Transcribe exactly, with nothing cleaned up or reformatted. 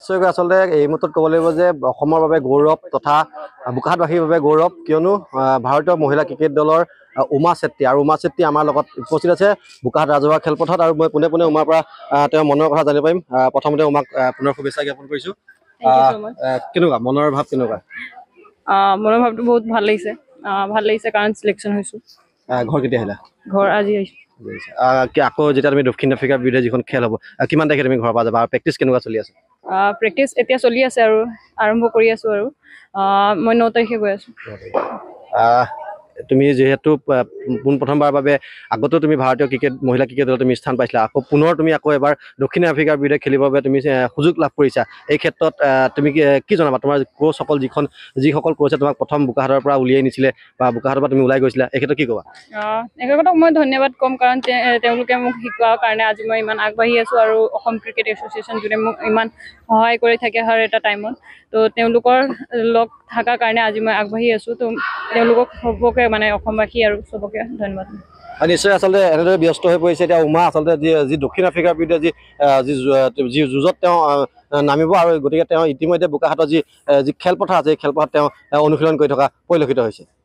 নিশ্চয়কৈ আচলতে এই মুহূৰ্তত ক'ব লাগিব যে অসমৰ বাবে গৌৰৱ তথা বোকাখাটবাসীৰ বাবে গৌৰৱ কিয়নো ভাৰতীয় মহিলা ক্ৰিকেট দলৰ উমা চেত্ৰী আৰু উমা চেত্ৰী আমাৰ লগত উপস্থিত আছে বোকাখাট ৰাজহুৱা খেলপথাৰত আৰু মই পোনে পোনে উমাৰ পৰা তেওঁৰ মনৰ কথা জানিব পাৰিম। প্ৰথমতে উমাক পুনৰ শুভেচ্ছা জ্ঞাপন কৰিছোঁ। কেনেকুৱা মনৰ ভাৱ কেনেকুৱা? মনৰ ভাৱটো বহুত ভাল লাগিছে ভাল লাগিছে কাৰণ চিলেকশ্যন হৈছোঁ। ঘৰ কেতিয়া আহিলা? ঘৰ আজি আহিছোঁ। আকৌ যেতিয়া তুমি দক্ষিণ আফ্ৰিকাৰ বিৰুদ্ধে যিখন খেল হ'ব কিমান তাৰিখে তুমি ঘৰৰ পৰা যাবা আৰু প্ৰেক্টিচ কেনেকুৱা চলি আছে? প্ৰেক্টিচ এতিয়া চলি আছে আৰু আৰম্ভ কৰি আছোঁ আৰু মই ন তাৰিখে গৈ আছোঁ। তুমি যিহেতু পোনপ্ৰথমবাৰৰ বাবে আগতেও তুমি ভাৰতীয় ক্ৰিকেট মহিলা ক্ৰিকেট দলত তুমি স্থান পাইছিলা, আকৌ পুনৰ তুমি আকৌ এবাৰ দক্ষিণ আফ্ৰিকাৰ বিৰুদ্ধে খেলিবৰ বাবে তুমি সুযোগ লাভ কৰিছা। এই ক্ষেত্ৰত তুমি কি জনাবা? তোমাৰ কোচসকল যিখন যিসকল কোচে তোমাক প্ৰথম বোকাখাটৰ পৰা উলিয়াই নিছিলে বা বোকাখাটৰ পৰা তুমি ওলাই গৈছিলা, এই ক্ষেত্ৰত কি ক'বা? এখেতক মই ধন্যবাদ ক'ম কাৰণ তেওঁলোকে মোক শিকোৱাৰ কাৰণে আজি মই ইমান আগবাঢ়ি আছোঁ আৰু অসম ক্ৰিকেট এছ'চিয়েশ্যন যোনে মোক ইমান সহায় কৰি থাকে হৰ এটা টাইমত। তো তেওঁলোকৰ লগ থকাৰ কাৰণে আজি মই আগবাঢ়ি আছোঁ। তো তেওঁলোকক সবকে মানে অসমবাসী আৰু চবকে ধন্যবাদ। নিশ্চয় আচলতে এনেদৰে ব্যস্ত হৈ পৰিছে এতিয়া উমা আচলতে যি যি দক্ষিণ আফ্ৰিকাৰ বিৰুদ্ধে যি যি যি যুঁজত তেওঁ নামিব আৰু গতিকে তেওঁ ইতিমধ্যে বোকাখাটৰ যি যি খেলপথাৰ আছে এই খেলপথাৰত তেওঁ অনুশীলন কৰি থকা পৰিলক্ষিত হৈছে।